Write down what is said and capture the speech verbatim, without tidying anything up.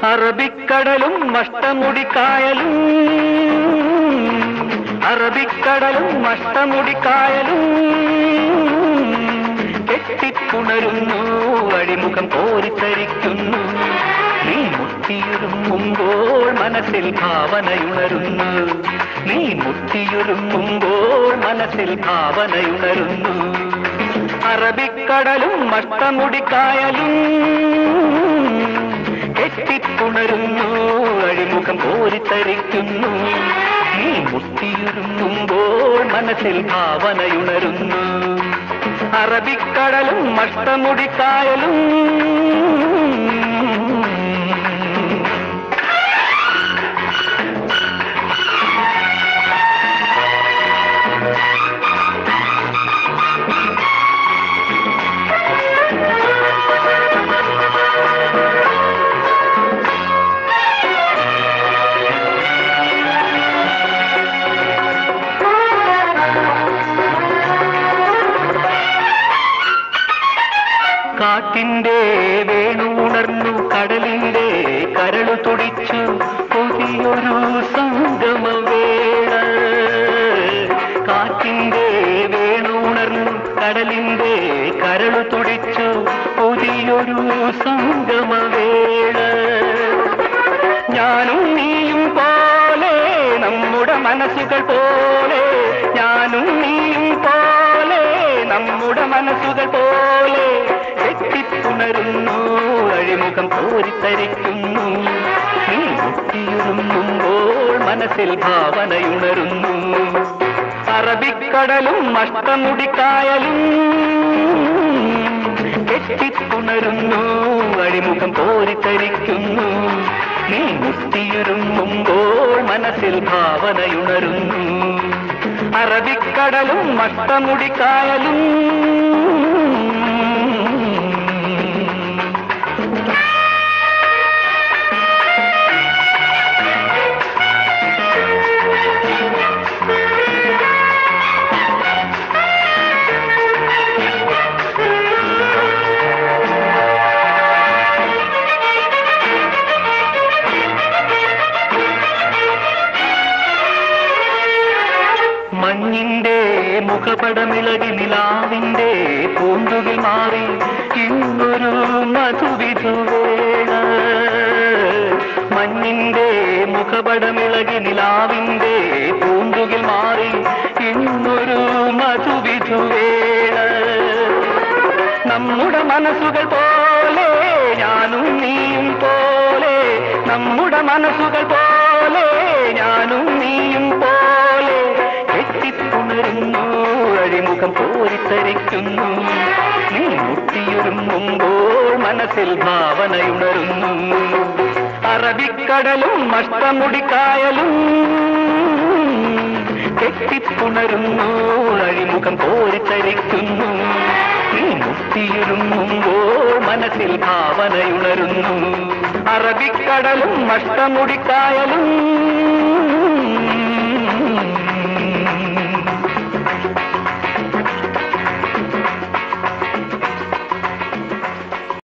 അറബിക്കടലും അഷ്ടമുടിക്കായലും അറബിക്കടലും അഷ്ടമുടിക്കായലും കെട്ടിപ്പുണരുന്നു, അഴിമുഖം കോരിത്തരിക്കുന്നു. നീ മുത്തിയൊരുങ്ങുമ്പോൾ മനസ്സിൽ ഭാവനയുണരുന്നു, നീ മുത്തിയൊരുങ്ങുമ്പോൾ മനസ്സിൽ ഭാവനയുണരുന്നു. അറബിക്കടലും അഷ്ടമുടിക്കായലും കെട്ടിപ്പുണരുന്നു, അഴിമുഖം കോരിത്തരിക്കുന്നു. നീ മുത്തിയൊരുങ്ങുമ്പോൾ മനസ്സിൽ ഭാവനയുണരുന്നു. അറബിക്കടലും അഷ്ടമുടിക്കായലും കാറ്റിന്റെ വേണുണർന്നു, കടലിന്റെ കരളു തുടിച്ചു, പുതിയൊരു സംഗമവേള. കാറ്റിന്റെ വേണുണർന്നു, കടലിന്റെ കരളു തുടിച്ചു, പുതിയൊരു സംഗമവേള. ഞാനും നീയും പോലെ, നമ്മുടെ മനസ്സുകൾ പോലെ, ഞാനും നീയും പോലെ, നമ്മുടെ മനസ്സുകൾ പോലെ കെട്ടിപ്പുണരുന്നു, അഴിമുഖം കോരിത്തരിക്കുന്നു. നീ മുത്തിയൊരുങ്ങുമ്പോൾ മനസ്സിൽ ഭാവനയുണരുന്നു. അറബിക്കടലും അഷ്ടമുടിക്കായലും കെട്ടിപ്പുണരുന്നു, അഴിമുഖം കോരിത്തരിക്കുന്നു. നീ മുത്തിയൊരുങ്ങുമ്പോൾ മനസ്സിൽ ഭാവനയുണരുന്നു. അറബിക്കടലും അഷ്ടമുടിക്കായലും മഞ്ഞിന്റെ മുഖപടമിളകി നിലാവിന്റെ പൂന്തുകിൽ മാറി ഇന്നൊരു മധുവിധുവേള. മഞ്ഞിന്റെ മുഖപടമിളകി നിലാവിന്റെ പൂന്തുകിൽ മാറി ഇന്നൊരു മധുവിധുവേള. നമ്മുടെ മനസ്സുകൾ പോലെ, ഞാനും നീയും പോലെ, നമ്മുടെ മനസ്സുകൾ പോലെ, ഞാനും നീയും പോലെ കെട്ടിപ്പുണരുന്നു, അഴിമുഖം കോരിത്തരിക്കുന്നു. നീ മുത്തിയൊരുങ്ങുമ്പോൾ മനസ്സിൽ ഭാവനയുണരുന്നു. അറബിക്കടലും അഷ്ടമുടിക്കായലും കെട്ടിപ്പുണരുന്നു, അഴിമുഖം കോരിത്തരിക്കുന്നു. നീ മുത്തിയൊരുങ്ങുമ്പോൾ മനസ്സിൽ ഭാവനയുണരുന്നു. അറബിക്കടലും അഷ്ടമുടിക്കായലും